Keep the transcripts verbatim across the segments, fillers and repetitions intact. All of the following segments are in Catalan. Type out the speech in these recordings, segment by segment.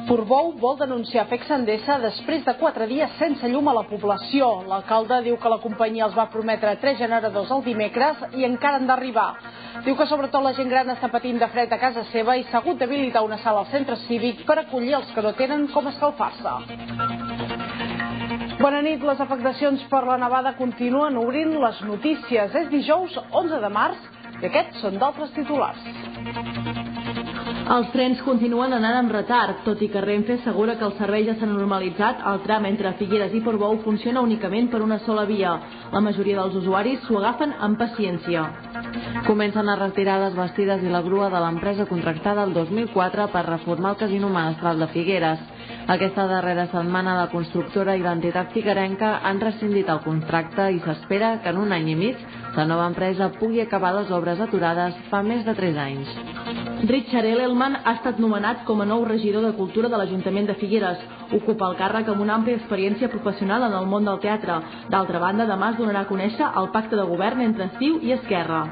Portbou vol denunciar Fecs Endesa després de quatre dies sense llum a la població. L'alcalde diu que la companyia els va prometre tres generadors el dimecres i encara han d'arribar. Diu que sobretot la gent gran està patint de fred a casa seva i s'ha hagut d'habilitar una sala al centre cívic per acollir els que no tenen com escalfar-se. Bona nit. Les afectacions per la nevada continuen obrint les notícies. És dijous onze de març i aquests són d'altres titulars. Els trens continuen anant amb retard, tot i que Renfe assegura que el servei ja s'ha normalitzat. El tram entre Figueres i Portbou funciona únicament per una sola via. La majoria dels usuaris s'ho agafen amb paciència. Comencen a retirar les bastides i la grua de l'empresa contractada el dos mil quatre per reformar el casino menestral de Figueres. Aquesta darrera setmana la constructora i l'entitat figuerenca han rescindit el contracte i s'espera que en un any i mig la nova empresa pugui acabar les obres aturades fa més de tres anys. Richard Elelman ha estat nomenat com a nou regidor de Cultura de l'Ajuntament de Figueres. Ocupa el càrrec amb una àmplia experiència professional en el món del teatre. D'altra banda, demà es donarà a conèixer el pacte de govern entre C I U i Esquerra.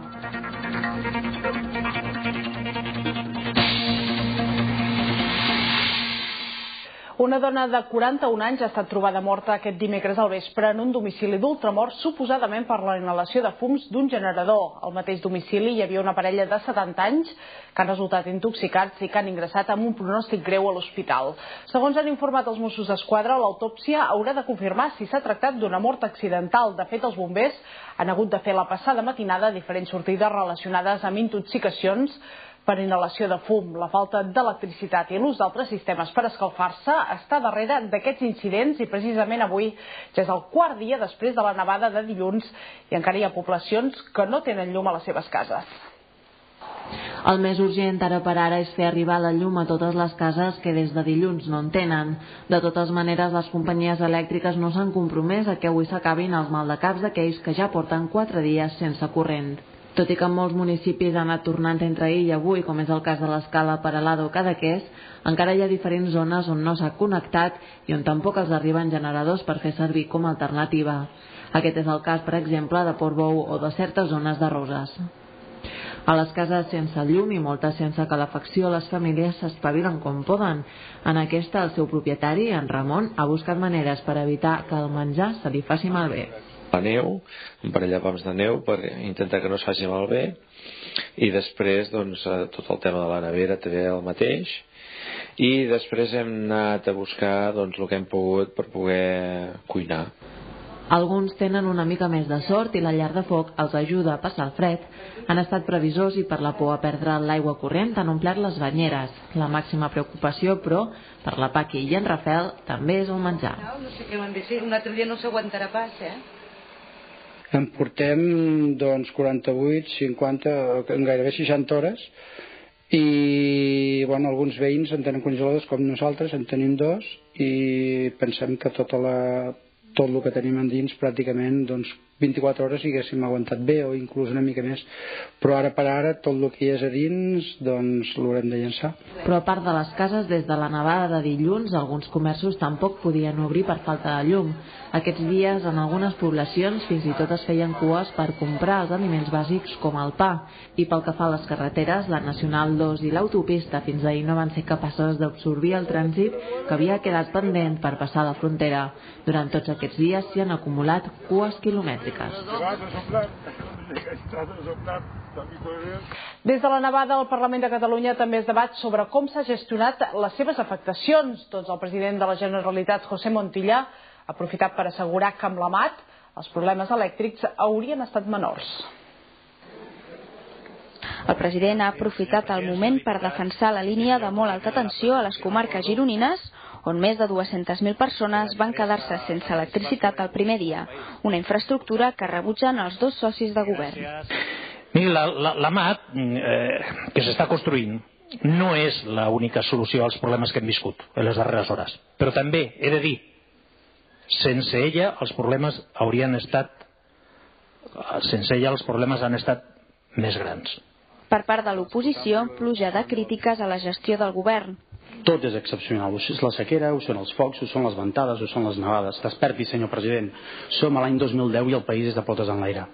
Una dona de quaranta-un anys ha estat trobada morta aquest dimecres al vespre en un domicili d'Ultramort, suposadament per la inhalació de fums d'un generador. Al mateix domicili hi havia una parella de setanta anys que han resultat intoxicats i que han ingressat amb un pronòstic greu a l'hospital. Segons han informat els Mossos d'Esquadra, l'autòpsia haurà de confirmar si s'ha tractat d'una mort accidental. De fet, els bombers han hagut de fer la passada matinada diferents sortides relacionades amb intoxicacions per inhalació de fum. La falta d'electricitat i l'ús d'altres sistemes per escalfar-se està darrere d'aquests incidents i precisament avui ja és el quart dia després de la nevada de dilluns i encara hi ha poblacions que no tenen llum a les seves cases. El més urgent ara per ara és fer arribar la llum a totes les cases que des de dilluns no en tenen. De totes maneres, les companyies elèctriques no s'han compromès a que avui s'acabin els maldecaps d'aquells que ja porten quatre dies sense corrent. Tot i que molts municipis han anat tornant entre ahir i avui, com és el cas de l'Escala, Peralada o Cadaqués, encara hi ha diferents zones on no s'ha connectat i on tampoc els arriben generadors per fer servir com a alternativa. Aquest és el cas, per exemple, de Portbou o de certes zones de Roses. A les cases sense llum i moltes sense calefacció, les famílies s'espavilen com poden. En aquesta, el seu propietari, en Ramon, ha buscat maneres per evitar que el menjar se li faci malbé. La neu, un parell de pams de neu per intentar que no es faci malbé, i després doncs, tot el tema de la nevera també el mateix, i després hem anat a buscar doncs, el que hem pogut per poder cuinar. Alguns tenen una mica més de sort i la llar de foc els ajuda a passar el fred. Han estat previsors i per la por a perdre l'aigua corrent han omplert les banyeres. La màxima preocupació, però, per la Paqui i en Rafel també és el menjar. No sé què van dir, un altre dia no s'aguantarà pas, eh? En portem doncs, quaranta-vuit, cinquanta, gairebé seixanta hores i bueno, alguns veïns en tenen congeladors com nosaltres, en tenim dos i pensem que tota la, tot el que tenim endins pràcticament doncs, vint-i-quatre hores hi haguéssim aguantat bé o inclús una mica més, però ara per ara tot el que hi és a dins doncs l'haurem de llançar. Però a part de les cases, des de la nevada de dilluns alguns comerços tampoc podien obrir per falta de llum. Aquests dies en algunes poblacions fins i tot es feien cues per comprar els aliments bàsics com el pa, i pel que fa a les carreteres, la Nacional dos i l'autopista fins ahir no van ser capaces d'absorbir el trànsit que havia quedat pendent per passar la frontera. Durant tots aquests dies s'hi han acumulat cues quilomètriques. Des de la nevada, el Parlament de Catalunya també es debat sobre com s'ha gestionat les seves afectacions. Doncs el president de la Generalitat, José Montilla, ha aprofitat per assegurar que amb l'Amat els problemes elèctrics haurien estat menors. El president ha aprofitat el moment per defensar la línia de molt alta tensió a les comarques gironines, on més de dues-centes mil persones van quedar-se sense electricitat el primer dia, una infraestructura que rebutgen els dos socis de govern. Miri, l'Amat eh, que s'està construint no és l'única solució als problemes que hem viscut en les darreres hores, però també he de dir, sense ella els problemes haurien estat, sense ella els problemes han estat més grans. Per part de l'oposició, pluja de crítiques a la gestió del govern. Tot és excepcional, ho és la sequera, ho són els focs, ho són les ventades, ho són les nevades. Desperti, senyor president. Som a l'any dos mil deu i el país és de potes en l'aire.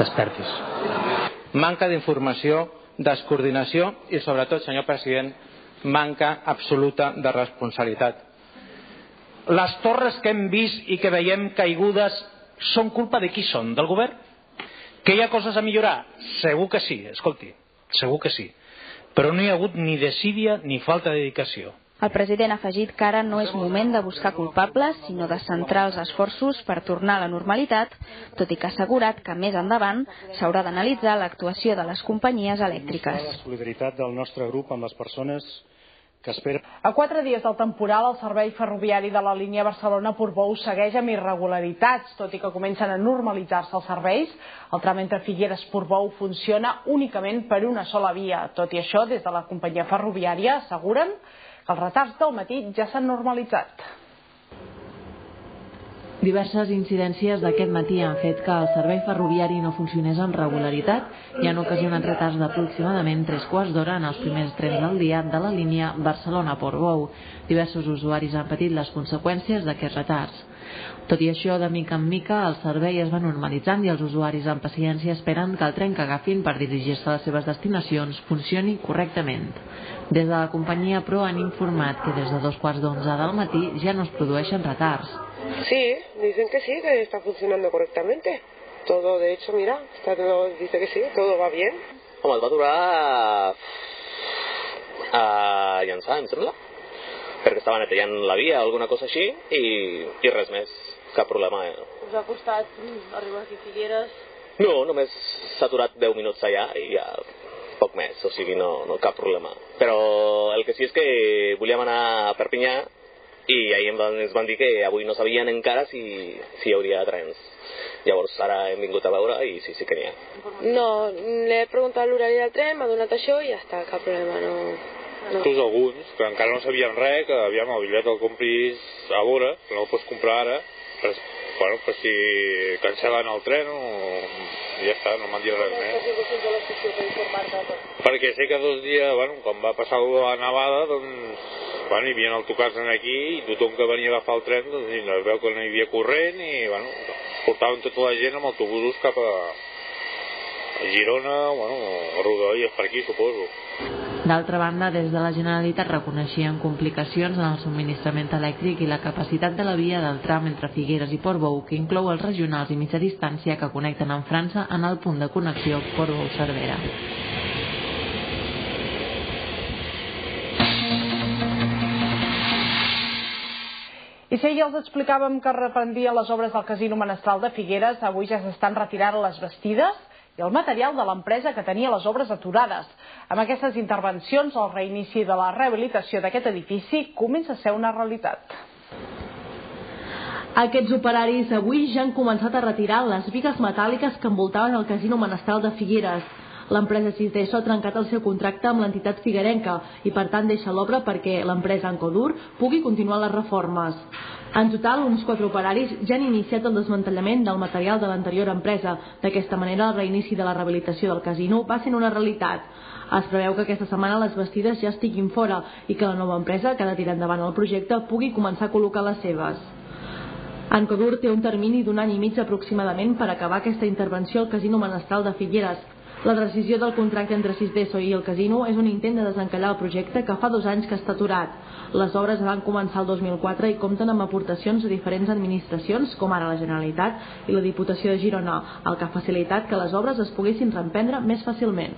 Despertis. Manca d'informació, descoordinació i, sobretot, senyor president, manca absoluta de responsabilitat. Les torres que hem vist i que veiem caigudes són culpa de qui són? Del govern? Que hi ha coses a millorar? Segur que sí, escolti, segur que sí. Però no hi ha hagut ni desídia ni falta de dedicació. El president ha afegit que ara no és moment de buscar culpables, sinó de centrar els esforços per tornar a la normalitat, tot i que ha assegurat que més endavant s'haurà d'analitzar l'actuació de les companyies elèctriques. La solidaritat del nostre grup amb les persones que esperen... A quatre dies del temporal, el servei ferroviari de la línia Barcelona-Portbou segueix amb irregularitats, tot i que comencen a normalitzar-se els serveis. El tram entre Figueres-Portbou funciona únicament per una sola via. Tot i això, des de la companyia ferroviària asseguren que els retards del matí ja s'han normalitzat. Diverses incidències d'aquest matí han fet que el servei ferroviari no funcionés amb regularitat i han ocasionat retards d'aproximadament tres quarts d'hora en els primers trens del dia de la línia Barcelona-Portbou. Diversos usuaris han patit les conseqüències d'aquests retards. Tot i això, de mica en mica, el servei es va normalitzant i els usuaris amb paciència esperen que el tren que agafin per dirigir-se a les seves destinacions funcioni correctament. Des de la companyia, però, han informat que des de dos quarts d'onze del matí ja no es produeixen retards. Sí, dicen que sí, que está funcionando correctamente. Todo, de hecho, mira, está todo, dice que sí, todo va bien. Home, et va durar a llançar, em sembla, perquè estava neteant la via o alguna cosa així i, i res més, cap problema. Eh? Us ha costat arribar aquí a Figueres? No, només s'ha aturat deu minuts allà i ja poc més, o sigui, no, no cap problema. Però el que sí és que volíem anar a Perpinyà i ahir ens van dir que avui no sabien encara si, si hi hauria trens. Llavors ara hem vingut a veure i sí, sí que n'hi ha. No, le he preguntat l'horari del tren, m'ha donat això i ja està, cap problema, no... no. Tots alguns, que encara no sabien res, que aviam el bitllet el compris a l'hora, que no el pots comprar ara, però, bueno, però si cancel·len el tren o... ja està, no m'han dit res més. Perquè sé que dos dies, bueno, quan va passar la nevada, doncs, bueno, hi havia autocars aquí i tothom que venia a agafar el tren, doncs, es veu que no hi havia corrent i, bueno, portaven tota la gent amb autobusos cap a, a Girona, bueno, a Rodalies per aquí, suposo. D'altra banda, des de la Generalitat reconeixien complicacions en el subministrament elèctric i la capacitat de la via del tram entre Figueres i Portbou, que inclou els regionals i mitja distància que connecten amb França en el punt de connexió Portbou-Cervera. I si ahir els explicàvem que reprendien les obres del Casino Menestral de Figueres, avui ja s'estan retirant les bastides i el material de l'empresa que tenia les obres aturades. Amb aquestes intervencions, el reinici de la rehabilitació d'aquest edifici comença a ser una realitat. Aquests operaris avui ja han començat a retirar les bigues metàl·liques que envoltaven el Casino Menestral de Figueres. L'empresa sis D S O ha trencat el seu contracte amb l'entitat figuerenca i per tant deixa l'obra perquè l'empresa Ancodur pugui continuar les reformes. En total, uns quatre operaris ja han iniciat el desmantellament del material de l'anterior empresa. D'aquesta manera, el reinici de la rehabilitació del casino va sent una realitat. Es preveu que aquesta setmana les bastides ja estiguin fora i que la nova empresa, que ha de tirar endavant el projecte, pugui començar a col·locar les seves. Ancodur té un termini d'un any i mig aproximadament per acabar aquesta intervenció al Casino Menestral de Figueres. La decisió del contracte entre sis D S O i el casino és un intent de desencallar el projecte que fa dos anys que està aturat. Les obres van començar el dos mil quatre i compten amb aportacions de diferents administracions, com ara la Generalitat i la Diputació de Girona, el que ha facilitat que les obres es poguessin reemprendre més fàcilment.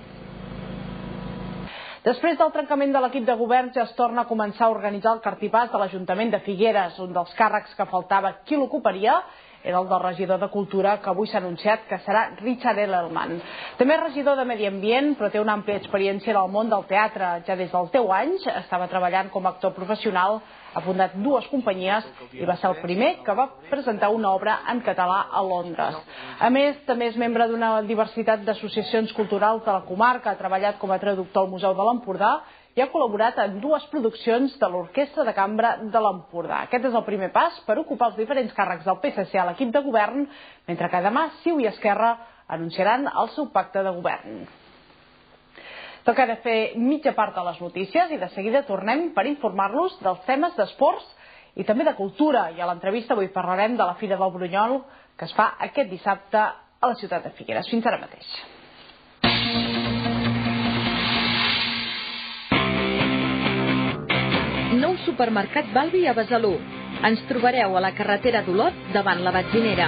Després del trencament de l'equip de govern ja es torna a començar a organitzar el cartipàs de l'Ajuntament de Figueres. Un dels càrrecs que faltava qui l'ocuparia era el del regidor de Cultura, que avui s'ha anunciat que serà Richard Edelman. També és regidor de Medi Ambient, però té una àmplia experiència en el món del teatre. Ja des dels deu anys estava treballant com a actor professional, ha fundat dues companyies i va ser el primer que va presentar una obra en català a Londres. A més, també és membre d'una diversitat d'associacions culturals de la comarca, ha treballat com a traductor al Museu de l'Empordà i ha col·laborat en dues produccions de l'Orquestra de Cambra de l'Empordà. Aquest és el primer pas per ocupar els diferents càrrecs del P S C a l'equip de govern, mentre que demà C I U i Esquerra anunciaran el seu pacte de govern. Toca de fer mitja part de les notícies i de seguida tornem per informar-los dels temes d'esports i també de cultura. I a l'entrevista avui parlarem de la Fira del Brunyol que es fa aquest dissabte a la ciutat de Figueres. Fins ara mateix. supermercat Balbi a Besalú. Ens trobareu a la carretera d'Olot davant la benzinera.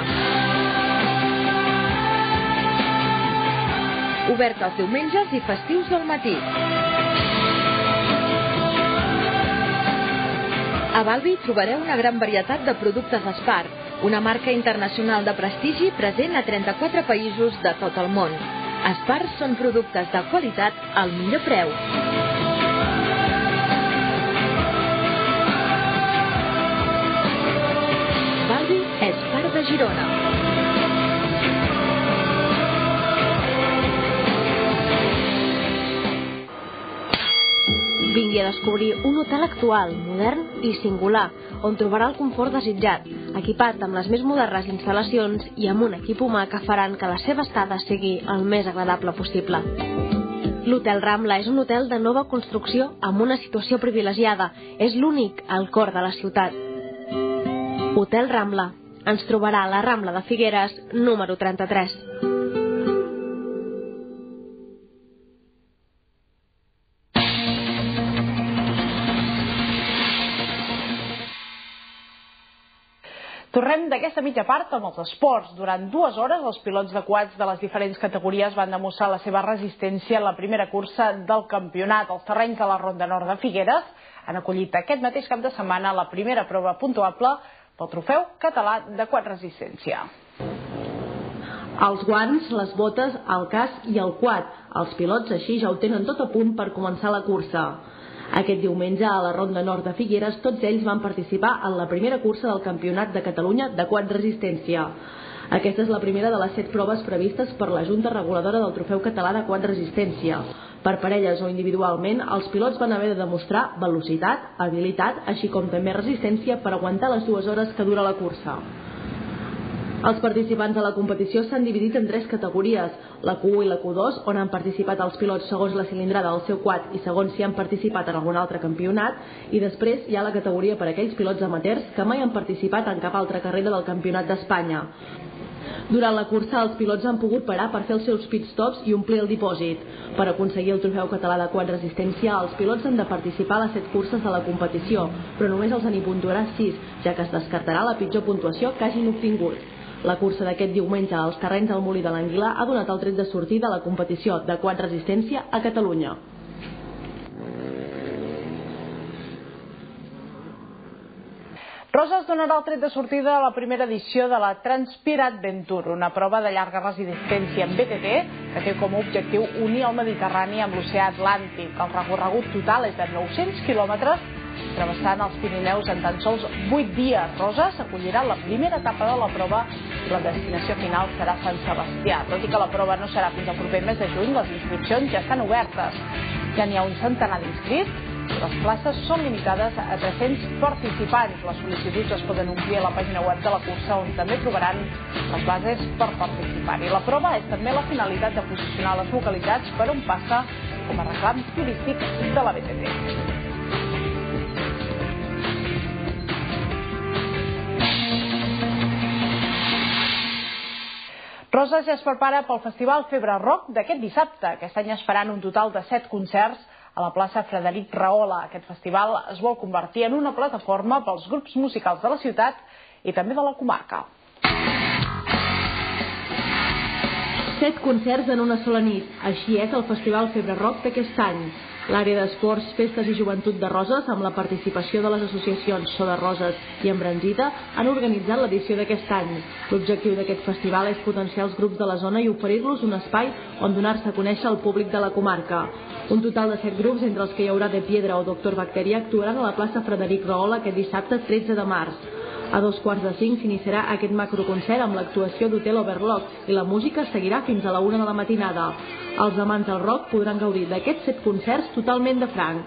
Obert els diumenges i festius al matí. A Balbi trobareu una gran varietat de productes Espar, una marca internacional de prestigi present a trenta-quatre països de tot el món. Espar són productes de qualitat al millor preu. Balbi és part de Girona. Vingui a descobrir un hotel actual, modern i singular, on trobarà el confort desitjat, equipat amb les més modernes instal·lacions i amb un equip humà que faran que la seva estada sigui el més agradable possible. L'Hotel Rambla és un hotel de nova construcció amb una situació privilegiada. És l'únic al cor de la ciutat. Hotel Rambla. Ens trobarà a la Rambla de Figueres, número trenta-tres. Tornem d'aquesta mitja part amb els esports. Durant dues hores, els pilots de quads de les diferents categories van demostrar la seva resistència en la primera cursa del campionat. Els terrenys de la Ronda Nord de Figueres han acollit aquest mateix cap de setmana la primera prova puntuable pel trofeu català de quad resistència. Els guants, les botes, el casc i el quad. Els pilots així ja ho tenen tot a punt per començar la cursa. Aquest diumenge a la Ronda Nord de Figueres tots ells van participar en la primera cursa del Campionat de Catalunya de quad resistència. Aquesta és la primera de les set proves previstes per la Junta Reguladora del Trofeu Català de Quad Resistència. Per parelles o individualment, els pilots van haver de demostrar velocitat, habilitat, així com també resistència per aguantar les dues hores que dura la cursa. Els participants de la competició s'han dividit en tres categories, la Q u i la Q dos, on han participat els pilots segons la cilindrada del seu quad i segons si han participat en algun altre campionat, i després hi ha la categoria per a aquells pilots amateurs que mai han participat en cap altra carrera del Campionat d'Espanya. Durant la cursa, els pilots han pogut parar per fer els seus pitstops i omplir el dipòsit. Per aconseguir el trofeu català de quad resistència, els pilots han de participar a les set curses de la competició, però només els n'hi puntuarà sis, ja que es descartarà la pitjor puntuació que hagin obtingut. La cursa d'aquest diumenge als terrenys del Molí de l'Anguilar ha donat el tret de sortida a la competició de quad resistència a Catalunya. Roses donarà el tret de sortida a la primera edició de la Transpir Adventure, una prova de llarga resistència en B T T que té com a objectiu unir el Mediterrani amb l'oceà Atlàntic. El recorregut total és de nou-cents quilòmetres, travessant els Pirineus en tan sols vuit dies. Roses acollirà la primera etapa de la prova i la destinació final serà Sant Sebastià. Tot i que la prova no serà fins al proper mes de juny, les inscripcions ja estan obertes. Ja n'hi ha un centenar d'inscrits. Les places són limitades a tres-cents participants. Les sol·licituds es poden omplir a la pàgina web de la cursa, on també trobaran les bases per participar-hi. La prova és també la finalitat de posicionar les localitats per on passa com a reclam turístic de la B T T. Roses ja es prepara pel Festival Febre Rock d'aquest dissabte. Aquest any es faran un total de set concerts a la plaça Frederic Rahola. Aquest festival es vol convertir en una plataforma pels grups musicals de la ciutat i també de la comarca. Set concerts en una sola nit. Així és el Festival Febre Rock d'aquest any. L'àrea d'esports, festes i joventut de Roses, amb la participació de les associacions So de Roses i Embranzida, han organitzat l'edició d'aquest any. L'objectiu d'aquest festival és potenciar els grups de la zona i oferir-los un espai on donar-se a conèixer al públic de la comarca. Un total de set grups, entre els que hi haurà De Piedra o Doctor Bacteria, actuaran a la plaça Frederic Rahola aquest dissabte tretze de març. A dos quarts de cinc s'iniciarà aquest macroconcert amb l'actuació d'Hotel Overlock i la música seguirà fins a la una de la matinada. Els amants del rock podran gaudir d'aquests set concerts totalment de franc.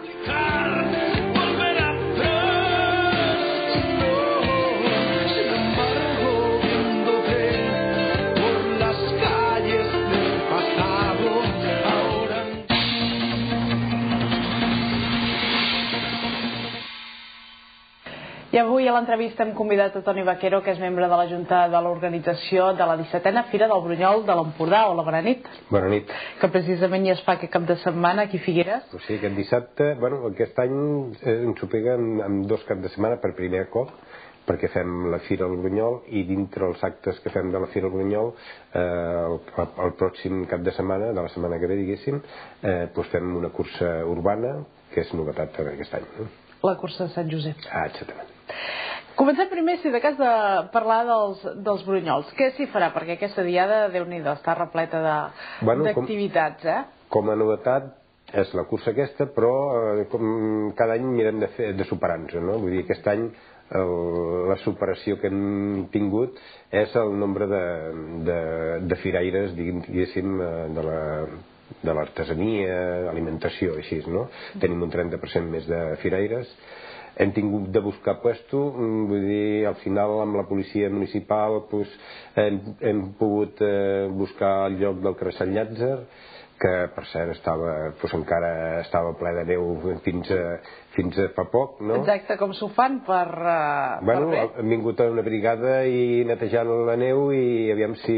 I avui a l'entrevista hem convidat a Toni Vaquero, que és membre de la Junta de l'organització de la dissetena Fira del Brunyol de l'Empordà. Hola, bona nit. Bona nit. Que precisament ja es fa aquest cap de setmana aquí a Figueres. O sigui, aquest dissabte, bueno, aquest any ens ho pega amb dos caps de setmana per primer cop, perquè fem la Fira del Brunyol i dintre els actes que fem de la Fira del Brunyol eh, el, el pròxim cap de setmana, de la setmana que ve, diguéssim, eh, doncs fem una cursa urbana, que és novetat aquest any. No? La cursa de Sant Josep. Ah, exactament. Comencem primer, si de cas, de parlar dels, dels Brunyols. Què s'hi farà? Perquè aquesta diada, Déu-n'hi-do, està repleta d'activitats, bueno, eh? Com a novetat és la cursa aquesta, però eh, com cada any mirem de, fer, de superar-nos, no? Vull dir, aquest any el, la superació que hem tingut és el nombre de, de, de firaires, diguéssim, de la... de l'artesania, alimentació, així, no? Tenim un trenta per cent més de firaires. Hem tingut de buscar puesto, vull dir, al final amb la policia municipal pues, hem, hem pogut eh, buscar el lloc del carrer Sant Llàtzer, que per cert estava, pues, encara estava ple de neu fins a, fins a fa poc, no? Exacte, com s'ho fan per, uh, bueno, per bé. Hem vingut a una brigada i netejant la neu i aviam si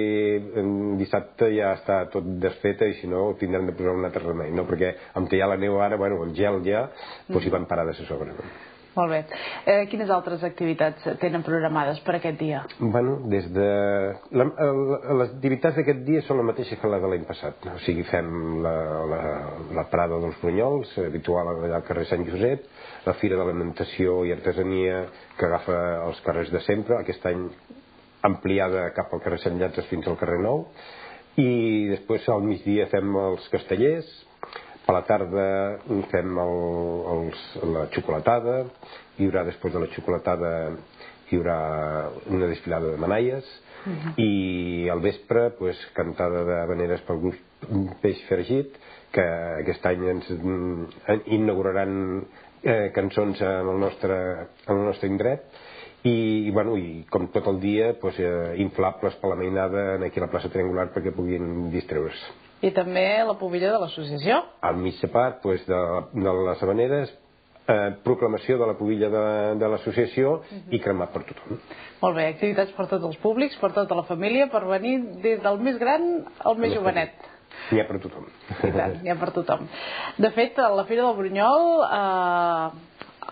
dissabte ja està tot desfeta i si no tindrem de posar un altre remei, no? Perquè amb que hi ha la neu ara, bueno, el gel ja, doncs hi van parades a sobre, no? Molt bé. Eh, quines altres activitats tenen programades per aquest dia? Bueno, des de... La, la, les activitats d'aquest dia són la mateixa que la de l'any passat. O sigui, fem la, la, la Prada dels Brunyols, habitual allà al carrer Sant Josep, la Fira d'Alimentació i Artesania, que agafa els carrers de sempre, aquest any ampliada cap al carrer Sant Llàtzer fins al carrer Nou, i després al migdia fem els castellers, a la tarda fem el, els, la xocolatada, hi haurà després de la xocolatada hi haurà una desfilada de manaies, uh-huh. I al vespre pues, cantada d'habaneres per un peix fregit, que aquest any ens inauguraran eh, cançons en el nostre, en el nostre indret, i, i, bueno, i com tot el dia pues, eh, inflables per la mainada aquí a la plaça Triangular perquè puguin distreure's. I també la pubilla de l'associació. Al mig sepat pues, de, de les habaneres, eh, proclamació de la pubilla de, de l'associació uh-huh. I cremat per tothom. Molt bé, activitats per tots els públics, per tota la família, per venir des del més gran al més jovenet. N'hi ha per tothom. I tant, n'hi ha per tothom. De fet, a la Fira del Brunyol, eh,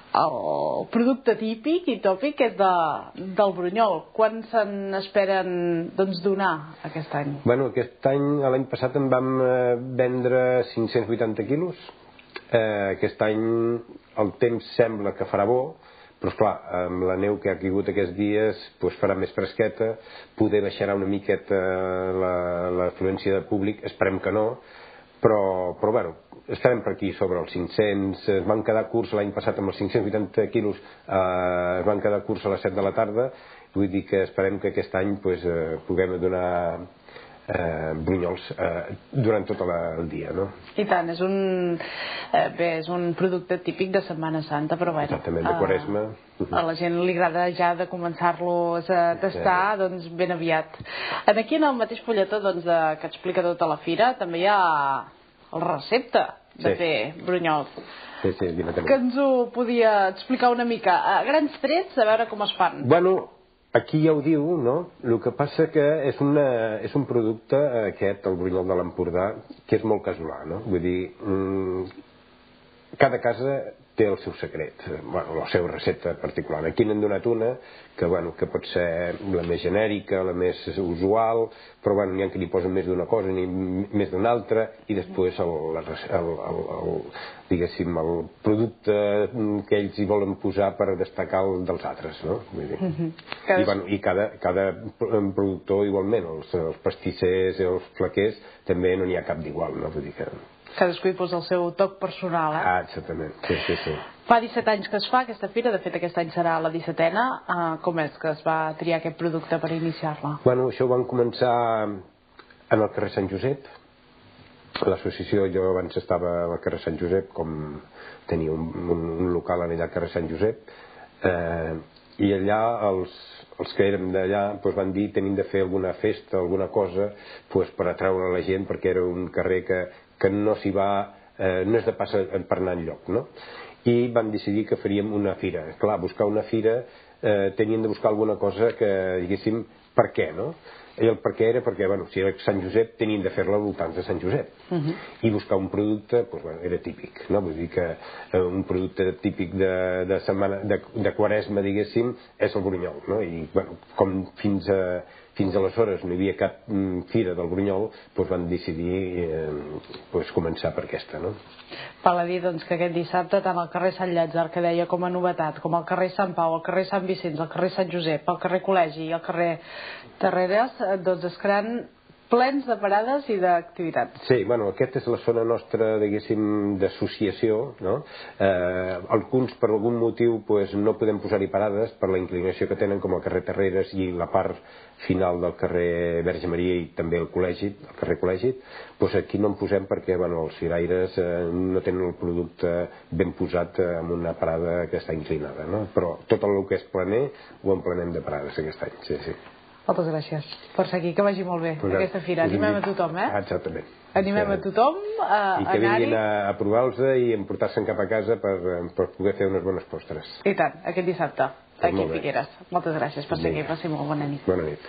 el producte típic i tòpic és de, del Brunyol. Quan se n'esperen doncs, donar aquest any? Bueno, aquest any, l'any passat en vam eh, vendre cinc-cents vuitanta quilos. Eh, aquest any el temps sembla que farà bo, però esclar, amb la neu que ha caigut aquests dies pues, farà més fresqueta, poder baixarà una miqueta l'afluència de públic, esperem que no, però, però bueno, estarem per aquí sobre els cinc-cents, es van quedar curts l'any passat amb els cinc-cents vuitanta quilos, eh, es van quedar curts a les set de la tarda, vull dir que esperem que aquest any pues, eh, puguem donar eh, brunyols eh, durant tot la, el dia, no? I tant, és un, eh, bé, és un producte típic de Setmana Santa, però bueno, exactament, de Quaresma. Uh, a la gent li agrada ja de començar-los a tastar, sí. Doncs ben aviat. Aquí en el mateix fulletó doncs, de, que explica tota la fira també hi ha la recepta de sí. Fer brunyols. Sí, sí, que ens ho podia explicar una mica a grans trets, a veure com es fan. Bueno, aquí ja ho diu, no? El que passa que és, una, és un producte aquest, el brunyol de l'Empordà, que és molt casolà, no? Vull dir, mmm, cada casa té el seu secret, bueno, la seva recepta particular. Aquí n'hem donat una que, bueno, que pot ser la més genèrica, la més usual, però bueno, n'hi ha que li posen més d'una cosa, ni més d'una altra, i després el, el, el, el, el, diguéssim, el producte que ells hi volen posar per destacar el dels altres, no? Vull dir. Mm-hmm. I, bueno, i cada, cada productor igualment, els, els pastissers i els flaquers, també no n'hi ha cap d'igual, no? Vull dir que... Cadascú hi posa el seu toc personal, eh? Ah, exactament, sí, sí, sí. Fa disset anys que es fa aquesta fira, de fet aquest any serà la dissetena. Uh, com és que es va triar aquest producte per iniciar-la? Bueno, això ho van començar en el carrer Sant Josep. L'associació, jo abans estava al carrer Sant Josep, com tenia un, un, un local allà al carrer Sant Josep, eh, i allà els, els que érem d'allà doncs van dir tenim de fer alguna festa, alguna cosa doncs, per atraure la gent, perquè era un carrer que, que no s'hi va, eh, no és de pas per anar enlloc, no? aquí van decidir que faríem una fira. Clar, buscar una fira eh, tenien de buscar alguna cosa que diguéssim per què, no? I el per què era perquè, bueno, si era Sant Josep tenien de fer-la al voltant de Sant Josep. Uh -huh. I buscar un producte, doncs, bueno, era típic, no? Vull dir que eh, un producte típic de, de, setmana, de, de Quaresma, diguéssim, és el brunyol, no? I, bueno, com fins a, fins aleshores no hi havia cap mm, fira del brunyol, doncs van decidir eh, doncs començar per aquesta, no? Val a dir, doncs, que aquest dissabte tant al carrer Sant Llàtzer, que deia com a novetat, com al carrer Sant Pau, al carrer Sant Vicenç, al carrer Sant Josep, al carrer Col·legi i al carrer Terreres, doncs es crearan plens de parades i d'activitats. Sí, bueno, aquesta és la zona nostra, diguéssim, d'associació, no? Eh, alguns, per algun motiu, pues, no podem posar-hi parades per la inclinació que tenen, com el carrer Terreres i la part final del carrer Verge Maria i també el col·legi, el carrer Col·legi, pues aquí no en posem perquè, bueno, els firaires eh, no tenen el producte ben posat eh, en una parada que està inclinada, no? Però tot el que és planer ho emplenem de parades aquest any, sí, sí. Moltes gràcies per seguir, que vagi molt bé pues aquesta fira. Animem a tothom, eh? Exactament. Animem a tothom a anar-hi. I que vinguin a, a provar-los i emportar-se'n cap a casa per, per poder fer unes bones postres. I tant, aquest dissabte, aquí a Figueres. Moltes gràcies per seguir, passi molt bona nit. Bona nit.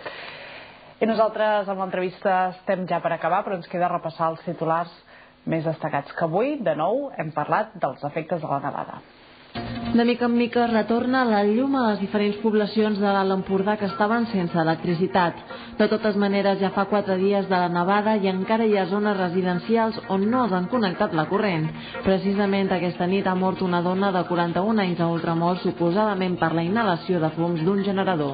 I nosaltres amb l'entrevista estem ja per acabar, però ens queda repassar els titulars més destacats, que avui, de nou, hem parlat dels efectes de la nevada. De mica en mica retorna la llum a les diferents poblacions de l'Alt Empordà que estaven sense electricitat. De totes maneres, ja fa quatre dies de la nevada i encara hi ha zones residencials on no han connectat la corrent. Precisament aquesta nit ha mort una dona de quaranta-un anys a Ultramort, suposadament per la inhalació de fums d'un generador.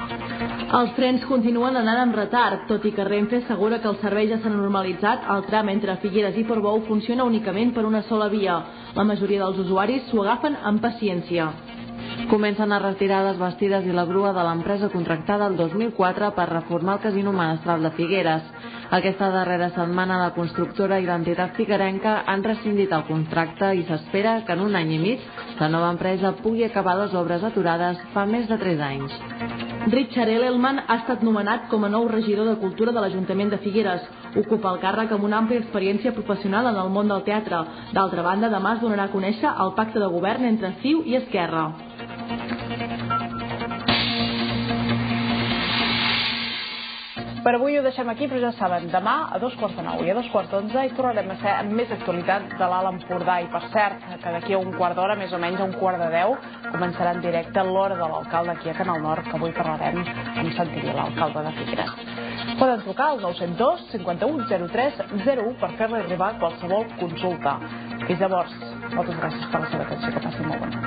Els trens continuen anant amb retard, tot i que Renfe assegura que el servei ja s'ha normalitzat. El tram entre Figueres i Portbou funciona únicament per una sola via. La majoria dels usuaris s'ho agafen amb paciència. Comencen a retirar les bastides i la grua de l'empresa contractada el dos mil quatre per reformar el casino menestral de Figueres. Aquesta darrera setmana la constructora i l'entitat figuerenca han rescindit el contracte i s'espera que en un any i mig la nova empresa pugui acabar les obres aturades fa més de tres anys. Richard Elelman ha estat nomenat com a nou regidor de Cultura de l'Ajuntament de Figueres. Ocupa el càrrec amb una àmplia experiència professional en el món del teatre. D'altra banda, demà es donarà a conèixer el pacte de govern entre C I U i Esquerra. Per avui ho deixem aquí, però ja saben, demà a dos quarts de nou i a dos quarts d'onze hi tornarem a ser amb més actualitat de l'Alt Empordà. I per cert, que d'aquí a un quart d'hora, més o menys a un quart de deu, començarà en directe l'hora de l'alcalde aquí a Canal Nord, que avui parlarem amb Santiago, l'alcalde de Figueres. Poden trucar al nou zero dos cinquanta-u zero tres zero u per fer-li arribar qualsevol consulta. Fins llavors, moltes gràcies per la seva atenció, que passi molt bona.